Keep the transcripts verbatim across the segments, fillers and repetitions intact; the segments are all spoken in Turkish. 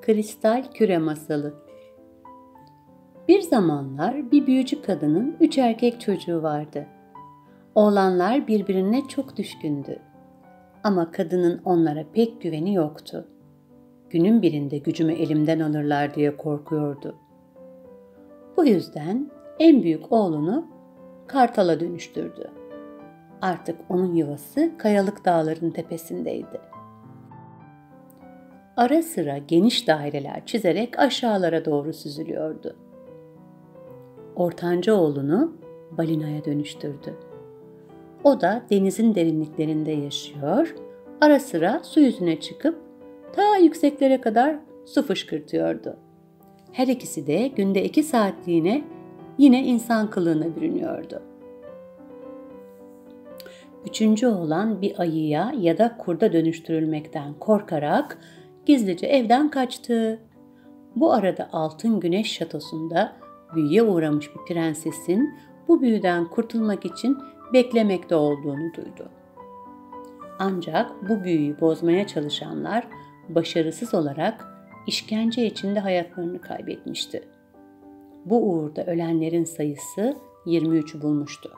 Kristal Küre Masalı. Bir zamanlar bir büyücü kadının üç erkek çocuğu vardı. Oğlanlar birbirine çok düşkündü. Ama kadının onlara pek güveni yoktu. Günün birinde gücümü elimden alırlar diye korkuyordu. Bu yüzden en büyük oğlunu kartala dönüştürdü. Artık onun yuvası kayalık dağların tepesindeydi. Ara sıra geniş daireler çizerek aşağılara doğru süzülüyordu. Ortanca oğlunu balinaya dönüştürdü. O da denizin derinliklerinde yaşıyor, ara sıra su yüzüne çıkıp ta yükseklere kadar su fışkırtıyordu. Her ikisi de günde iki saatliğine yine insan kılığına bürünüyordu. Üçüncü oğlan bir ayıya ya da kurda dönüştürülmekten korkarak gizlice evden kaçtı. Bu arada Altın Güneş Şatosu'nda büyüye uğramış bir prensesin bu büyüden kurtulmak için beklemekte olduğunu duydu. Ancak bu büyüyü bozmaya çalışanlar başarısız olarak işkence içinde hayatlarını kaybetmişti. Bu uğurda ölenlerin sayısı yirmi üçü bulmuştu.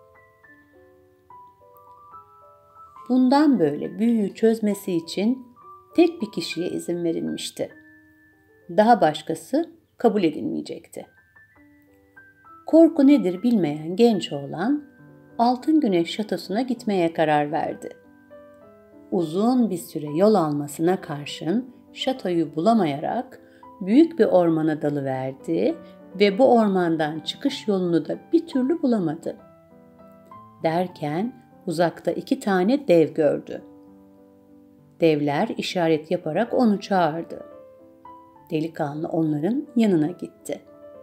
Bundan böyle büyüyü çözmesi için tek bir kişiye izin verilmişti. Daha başkası kabul edilmeyecekti. Korku nedir bilmeyen genç oğlan Altın Güneş Şatosu'na gitmeye karar verdi. Uzun bir süre yol almasına karşın şatoyu bulamayarak büyük bir ormana dalıverdi ve bu ormandan çıkış yolunu da bir türlü bulamadı. Derken uzakta iki tane dev gördü. Devler işaret yaparak onu çağırdı. Delikanlı onların yanına gitti.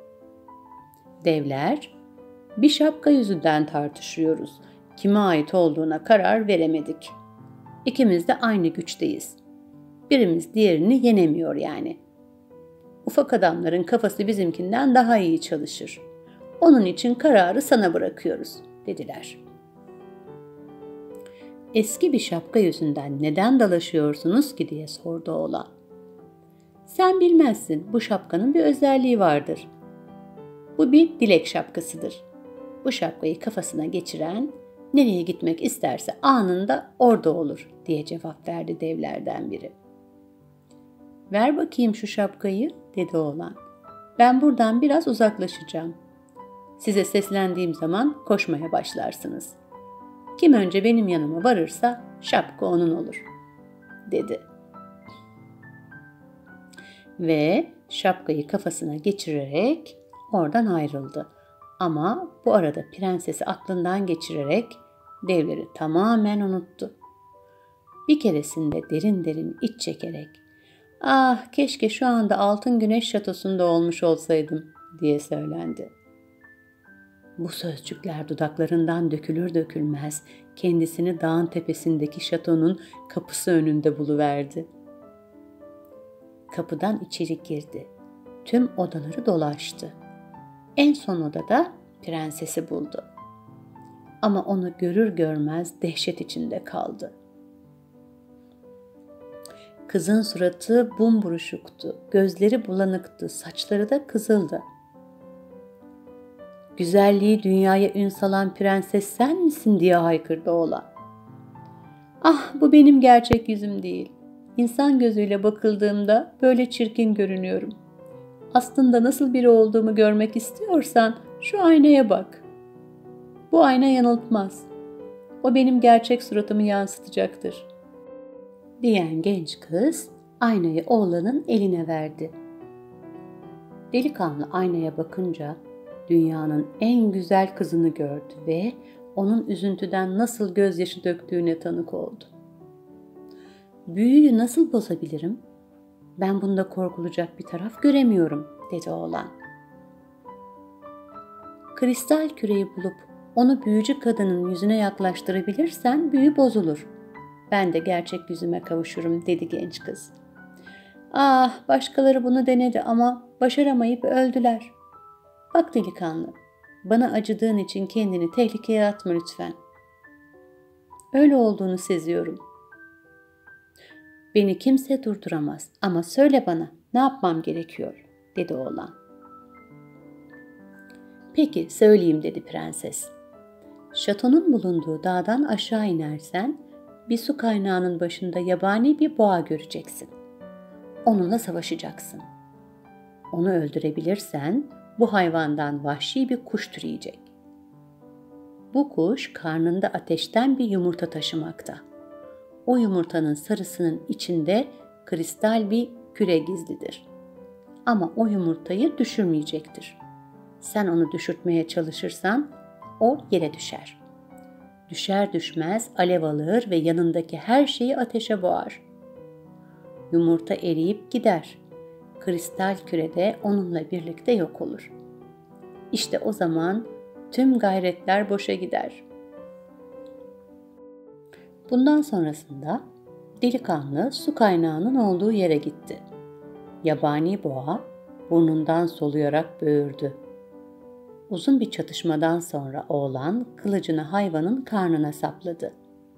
Devler, "Bir şapka yüzünden tartışıyoruz. Kime ait olduğuna karar veremedik. İkimiz de aynı güçteyiz. Birimiz diğerini yenemiyor yani. Ufak adamların kafası bizimkinden daha iyi çalışır. Onun için kararı sana bırakıyoruz," dediler. "Eski bir şapka yüzünden neden dalaşıyorsunuz ki?" diye sordu oğlan. "Sen bilmezsin, bu şapkanın bir özelliği vardır. Bu bir dilek şapkasıdır. Bu şapkayı kafasına geçiren nereye gitmek isterse anında orada olur," diye cevap verdi devlerden biri. "Ver bakayım şu şapkayı," dedi oğlan. "Ben buradan biraz uzaklaşacağım. Size seslendiğim zaman koşmaya başlarsınız. Kim önce benim yanıma varırsa şapka onun olur," dedi. Ve şapkayı kafasına geçirerek oradan ayrıldı. Ama bu arada prensesi aklından geçirerek devleri tamamen unuttu. Bir keresinde derin derin iç çekerek "Ah, keşke şu anda Altın Güneş Şatosu'nda olmuş olsaydım," diye söylendi. Bu sözcükler dudaklarından dökülür dökülmez kendisini dağın tepesindeki şatonun kapısı önünde buluverdi. Kapıdan içeri girdi. Tüm odaları dolaştı. En son odada prensesi buldu. Ama onu görür görmez dehşet içinde kaldı. Kızın suratı bumburuşuktu, gözleri bulanıktı, saçları da kızıldı. "Güzelliği dünyaya ün salan prenses sen misin?" diye haykırdı oğlan. "Ah, bu benim gerçek yüzüm değil. İnsan gözüyle bakıldığımda böyle çirkin görünüyorum. Aslında nasıl biri olduğumu görmek istiyorsan şu aynaya bak. Bu ayna yanıltmaz. O benim gerçek suratımı yansıtacaktır," diyen genç kız aynayı oğlanın eline verdi. Delikanlı aynaya bakınca dünyanın en güzel kızını gördü ve onun üzüntüden nasıl gözyaşı döktüğüne tanık oldu. "Büyüyü nasıl bozabilirim? Ben bunda korkulacak bir taraf göremiyorum," dedi oğlan. "Kristal küreyi bulup onu büyücü kadının yüzüne yaklaştırabilirsen büyü bozulur. Ben de gerçek yüzüme kavuşurum," dedi genç kız. "Ah, başkaları bunu denedi ama başaramayıp öldüler. Bak delikanlı, bana acıdığın için kendini tehlikeye atma lütfen. Öyle olduğunu seziyorum. Beni kimse durduramaz ama söyle bana, Ne yapmam gerekiyor?" dedi oğlan. "Peki, söyleyeyim," dedi prenses. "Şatonun bulunduğu dağdan aşağı inersen bir su kaynağının başında yabani bir boğa göreceksin. Onunla savaşacaksın. Onu öldürebilirsen bu hayvandan vahşi bir kuş türeyecek. Bu kuş karnında ateşten bir yumurta taşımakta. O yumurtanın sarısının içinde kristal bir küre gizlidir. Ama o yumurtayı düşürmeyecektir. Sen onu düşürtmeye çalışırsan o yere düşer. Düşer düşmez alev alır ve yanındaki her şeyi ateşe boğar. Yumurta eriyip gider. Kristal küre de onunla birlikte yok olur. İşte o zaman tüm gayretler boşa gider." Bundan sonrasında delikanlı su kaynağının olduğu yere gitti. Yabani boğa burnundan soluyarak böğürdü. Uzun bir çatışmadan sonra oğlan kılıcını hayvanın karnına sapladı.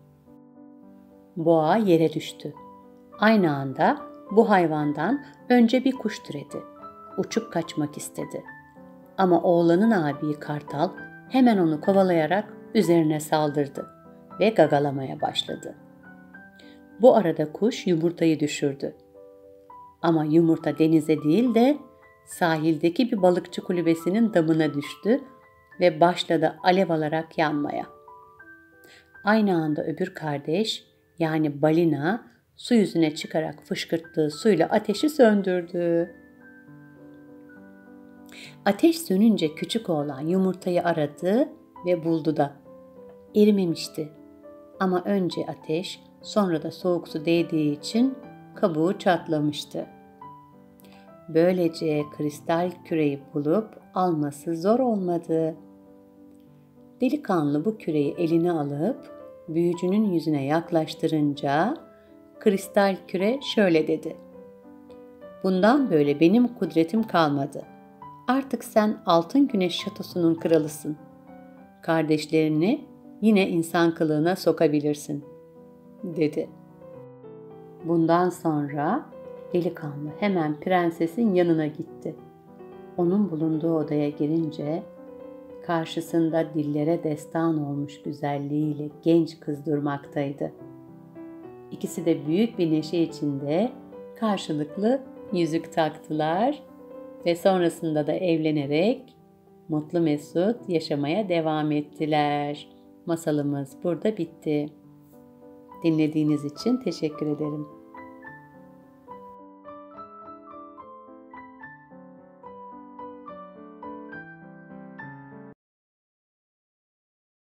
Boğa yere düştü. Aynı anda bu hayvandan önce bir kuş türedi. Uçup kaçmak istedi. Ama oğlanın abi kartal hemen onu kovalayarak üzerine saldırdı ve gagalamaya başladı. Bu arada kuş yumurtayı düşürdü. Ama yumurta denize değil de sahildeki bir balıkçı kulübesinin damına düştü ve başladı alev alarak yanmaya. Aynı anda öbür kardeş, yani balina, su yüzüne çıkarak fışkırttığı suyla ateşi söndürdü. Ateş sönünce küçük oğlan yumurtayı aradı ve buldu da. Erimemişti. Ama önce ateş, sonra da soğuk su değdiği için kabuğu çatlamıştı. Böylece kristal küreyi bulup alması zor olmadı. Delikanlı bu küreyi eline alıp büyücünün yüzüne yaklaştırınca kristal küre şöyle dedi: "Bundan böyle benim kudretim kalmadı. Artık sen Altın Güneş Şatosu'nun kralısın. Kardeşlerini yine insan kılığına sokabilirsin," dedi. Bundan sonra delikanlı hemen prensesin yanına gitti. Onun bulunduğu odaya girince karşısında dillere destan olmuş güzelliğiyle genç kız durmaktaydı. İkisi de büyük bir neşe içinde karşılıklı yüzük taktılar ve sonrasında da evlenerek mutlu mesut yaşamaya devam ettiler. Masalımız burada bitti. Dinlediğiniz için teşekkür ederim.